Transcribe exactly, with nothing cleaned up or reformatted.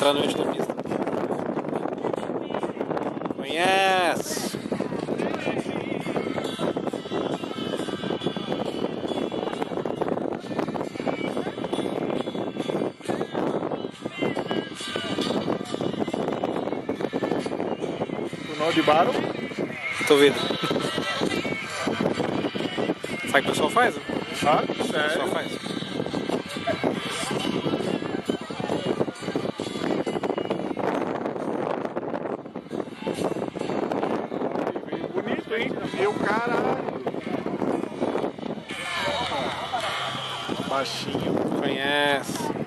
entrar no eixo da pista. Conhece! O nó de barro? Tô vendo. Sabe o que o pessoal faz? Né? Ah, O pessoal sério? faz. Bonito, hein? Meu caralho. Baixinho. Conhece.